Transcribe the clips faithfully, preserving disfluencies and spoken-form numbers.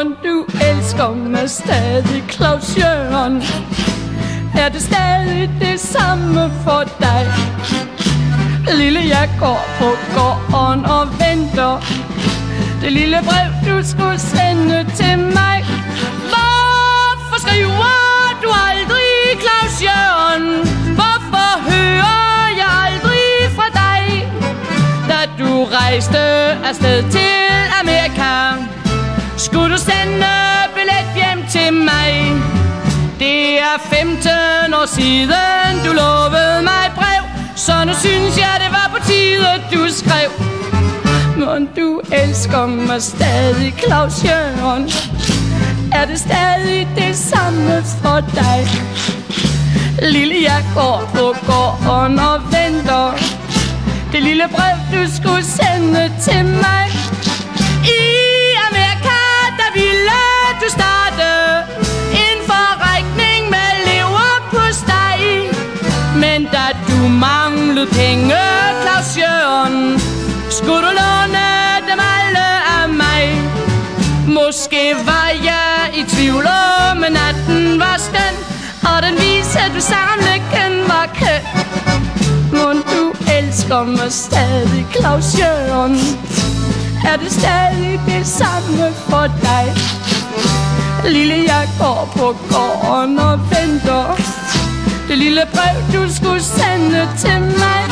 Mon du elsker mig stadig, Claus Jørgen? Er det stadig det samme for dig? Lille, jeg går på gården og venter. Det lille brev, du skulle sende til mig. Hvorfor skriver du aldrig, Claus Jørgen? Hvorfor hører jeg aldrig fra dig? Da du rejste afsted til Amerika, skulle du sende billet hjem til mig. Det er femten år siden, du lovede mig brev, så nu synes jeg, det var på tide, du skrev. Mon du elsker mig stadig, Claus Jørgen? Er det stadig det samme for dig? Lille, jeg går på gården og venter. Det lille brev, du skulle sende til mig. I Amerika, der ville du starte en forretning med leverpostej. Men da du manglede penge, Claus Jørgen, skulle du låne dem alle af mig. Måske var jeg i tvivl om, men natten var skøn, og den viste, at du sammen lykken var køn. Mon du elsker mig stadig, Claus Jørgen? Er det stadig det samme for dig? Lille, jeg går på gården og venter. Det lille brev, du skulle sende til mig.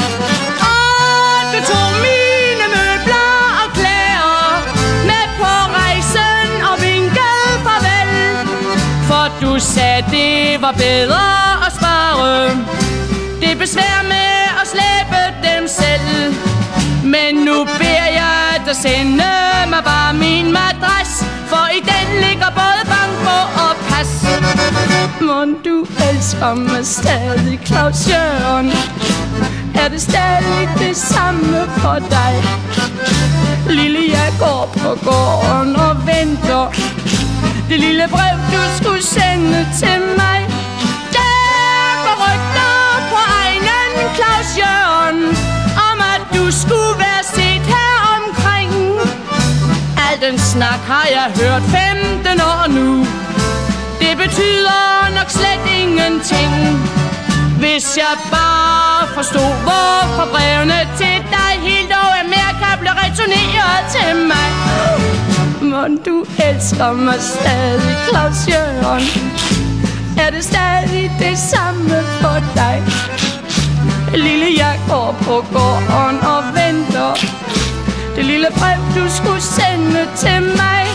Og du tog mine møbler og klæder med på rejsen og vinkede farvel. For du sagde, det var bedre at spare det besvær med at slæbe dem selv. Men nu beder jeg dig sende mig bare min madras, for i den ligger både bankbog og pas. Mon du elsker mig stadig, Claus Jørgen? Er det stadig det samme for dig? Lille, jeg går på gården og venter. Det lille brev, du skulle sende til mig. Der går rygter på egnen, Claus Jørgen, om at du skulle være set her omkring. Al den snak har jeg hørt femten år nu. Det betyder nok slet ingenting. Hvis jeg bare forstod, hvorfor brevene til dig helt over Amerika blev returneret til mig. Mon du elsker mig stadig, Claus Jørgen? Er det stadig det samme for dig? Lille, jeg går på gården og venter. Det lille brev, du skulle sende til mig.